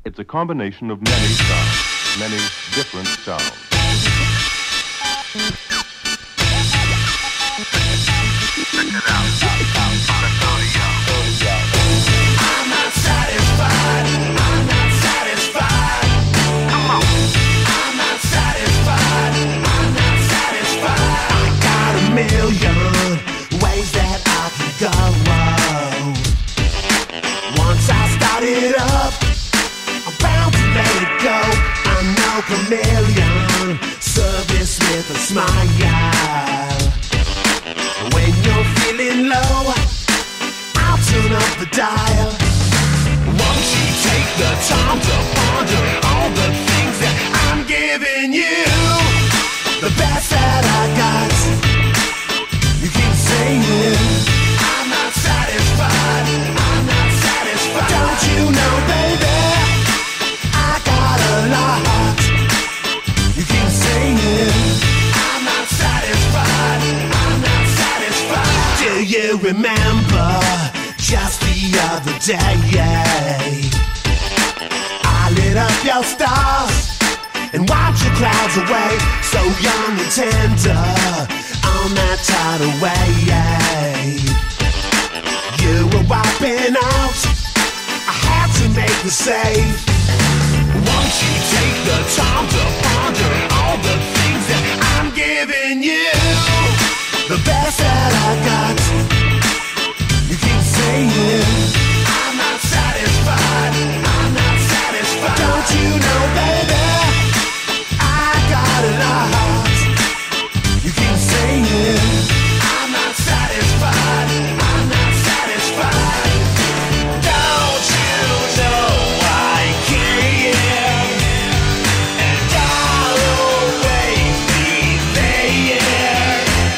It's a combination of many sounds, many different sounds. Check it out. I'm not satisfied. I'm not satisfied. Come on. I'm not satisfied. I'm not satisfied. I got a million ways that I can go. Once I start it up, I'm bound to let it go. I'm no chameleon, service with a smile. When you're feeling low, I'll turn up the dial. Won't you take the time to ponder all the things that I'm giving you? The best that I got. You keep saying I'm not satisfied. I'm not satisfied. Don't you know, baby, I got a lot. You keep saying I'm not satisfied. I'm not satisfied. Do you remember just the other day? I lit up your stars and wiped your clouds away. So young and tender on that tidal wave. You were wiping out, I had to make the save. Won't you take the time to ponder all the things that I'm giving you? The best that I got. You keep saying I'm not satisfied. I'm not satisfied. Don't you know, baby, I got a lot. You keep saying I'm not satisfied. I'm not satisfied. Don't you know I care? And I'll always be there.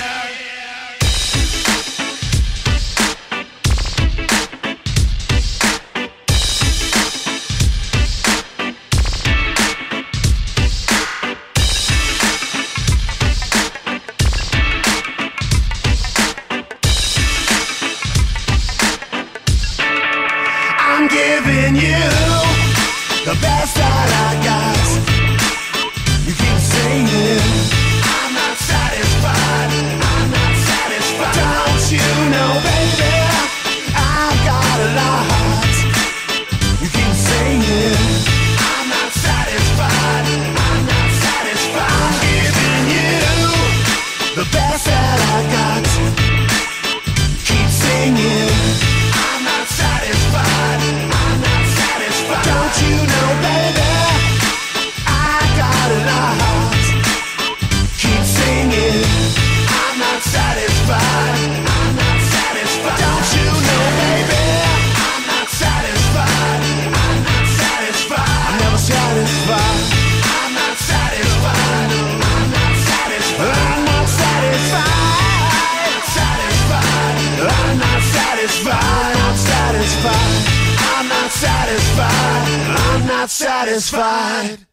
I'm giving you the best that I got. You keep saying I'm not satisfied. I'm not satisfied. Don't you know, baby, I've got a lot. You keep saying I'm not satisfied. I'm not satisfied. I'm giving you the best that I got. Keep singing I'm not satisfied. I'm not satisfied. Don't you know, baby, I got a lot. Keep singing I'm not satisfied. I'm not satisfied. Don't you know, baby, I'm not satisfied. I'm not satisfied. I'm never satisfied. I'm not satisfied. I'm not satisfied. I'm not satisfied. Satisfied. I'm not satisfied. I'm satisfied. I'm not satisfied. I'm not satisfied.